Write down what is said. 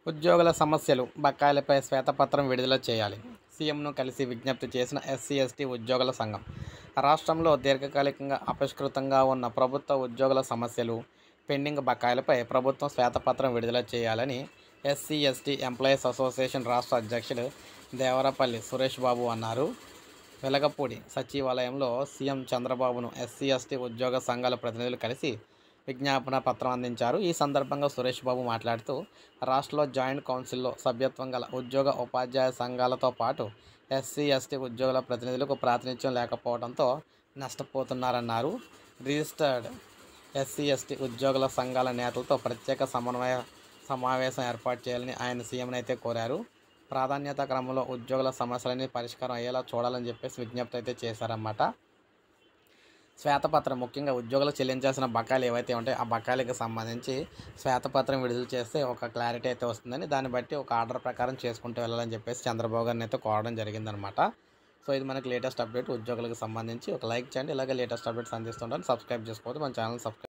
ఉద్యోగుల సమస్యలు, బకాయిలపై శ్వేతపత్రం విడుదల చేయాలి. సీఎంను కలిసి విజ్ఞప్తి చేసిన ఎస్సీ, ఎస్టీ ఉద్యోగుల సంఘం. రాష్ట్రంలో దీర్ఘకాలికంగా అపరిష్కృతంగా ఉన్న ప్రభుత్వ ఉద్యోగుల సమస్యలు, పెండింగ్ బకాయిలపై ప్రభుత్వం శ్వేతపత్రం విడుదల చేయాలని ఎస్సీ, ఎస్టీ ఎంప్లాయీస్ అసోసియేషన్ రాష్ట్ర అధ్యక్షుడు దేవరపల్లి సురేష్ బాబు అన్నారు. వెలగపూడి సచివాలయంలో సీఎం చంద్రబాబును ఎస్సీ, ఎస్టీ ఉద్యోగ సంఘాల ప్రతినిధులు కలిసి విజ్ఞాపన పత్రం అందించారు. ఈ సందర్భంగా సురేష్ బాబు మాట్లాడుతూ, రాష్ట్రంలో జాయింట్ కౌన్సిల్లో సభ్యత్వం గల ఉద్యోగ, ఉపాధ్యాయ సంఘాలతో పాటు ఎస్సీ, ఎస్టీ ఉద్యోగుల ప్రతినిధులకు ప్రాతినిధ్యం లేకపోవడంతో నష్టపోతున్నారన్నారు. రిజిస్టర్డ్ ఎస్సీ, ఎస్టీ ఉద్యోగుల సంఘాల నేతలతో ప్రత్యేక సమావేశం ఏర్పాటు చేయాలని ఆయన సీఎంను అయితే కోరారు. ప్రాధాన్యత క్రమంలో ఉద్యోగుల సమస్యలన్నీ పరిష్కారం అయ్యేలా చూడాలని చెప్పేసి విజ్ఞప్తి అయితే చేశారన్నమాట. శ్వేతపత్రం ముఖ్యంగా ఉద్యోగులు చెల్లించాల్సిన బకాయిలు ఏవైతే ఉంటాయో ఆ బకాయిలకు సంబంధించి శ్వేతపత్రం విడుదల చేస్తే ఒక క్లారిటీ అయితే వస్తుందని, దాన్ని బట్టి ఒక ఆర్డర్ ప్రకారం చేసుకుంటూ వెళ్ళాలని చెప్పేసి చంద్రబాబు గారిని అయితే కోరడం జరిగిందనమాట. సో ఇది మనకి లేటెస్ట్ అప్డేట్ ఉద్యోగులకు సంబంధించి. ఒక లైక్ చేయండి. ఇలాగే లేటెస్ట్ అప్డేట్స్ అందిస్తుంటాను. సబ్స్క్రైబ్ చేసుకోవద్దు, మన ఛానల్ సబ్స్క్రైబ్